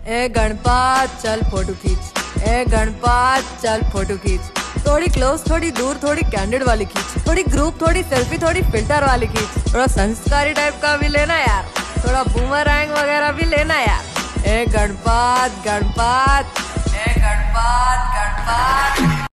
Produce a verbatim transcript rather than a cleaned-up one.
ए गणपत चल फोटो खींच, ए गणपत चल फोटो खींच। थोड़ी क्लोज, थोड़ी दूर, थोड़ी कैंडिड वाली खींच, थोड़ी ग्रुप, थोड़ी सेल्फी, थोड़ी फिल्टर वाली खींच। थोड़ा संस्कारी टाइप का भी लेना यार, थोड़ा बूमरैंग वगैरह भी लेना यार। ए गणपत गणपत, ए गणपत गणपत।